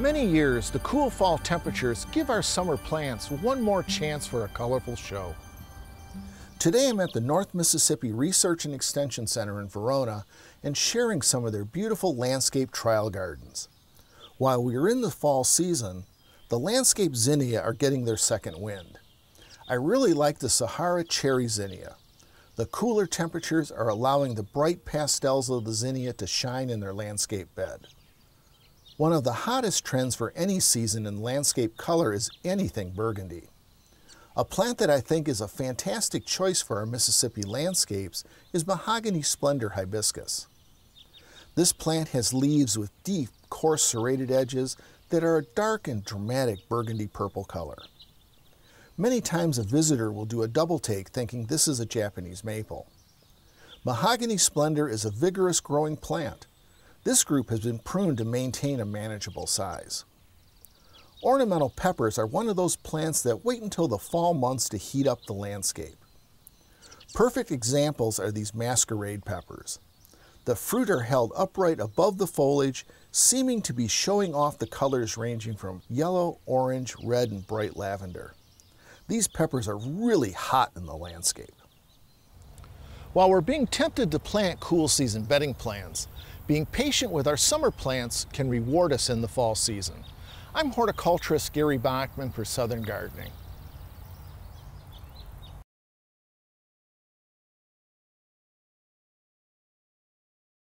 many years, the cool fall temperatures give our summer plants one more chance for a colorful show. Today I'm at the North Mississippi Research and Extension Center in Verona and sharing some of their beautiful landscape trial gardens. While we are in the fall season, the landscape zinnia are getting their second wind. I really like the Zahara Cherry zinnia. The cooler temperatures are allowing the bright pastels of the zinnia to shine in their landscape bed. One of the hottest trends for any season in landscape color is anything burgundy. A plant that I think is a fantastic choice for our Mississippi landscapes is Mahogany Splendor hibiscus. This plant has leaves with deep, coarse serrated edges that are a dark and dramatic burgundy purple color. Many times a visitor will do a double take thinking this is a Japanese maple. Mahogany Splendor is a vigorous growing plant. This group has been pruned to maintain a manageable size. Ornamental peppers are one of those plants that wait until the fall months to heat up the landscape. Perfect examples are these Masquerade peppers. The fruit are held upright above the foliage, seeming to be showing off the colors ranging from yellow, orange, red, and bright lavender. These peppers are really hot in the landscape. While we're being tempted to plant cool season bedding plants, being patient with our summer plants can reward us in the fall season. I'm horticulturist Gary Bachman for Southern Gardening.